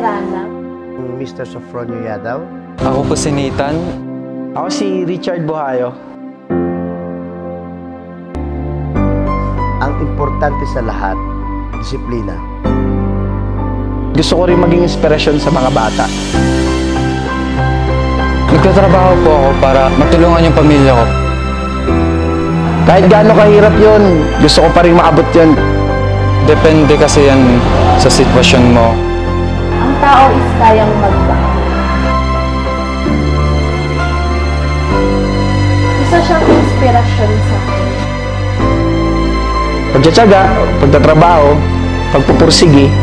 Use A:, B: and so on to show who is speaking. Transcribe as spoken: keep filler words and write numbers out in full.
A: Miranda.
B: mister Sofronio Yadaw.
C: Ako po si Nathan.
D: Ako si Richard Buhayo.
B: Ang importante sa lahat, disiplina.
D: Gusto ko rin maging inspirasyon sa mga bata.
C: Nagtatrabaho po ako para matulungan yung pamilya ko.
D: Kahit gaano kahirap yun, gusto ko pa rin maabot yun.
C: Depende kasi yan sa sitwasyon mo.
A: Ang tao is kayang magbago. Isa siyang inspirasyon sa akin.
D: Pagtsatsaga, pagtatrabaho, pagpupursigi,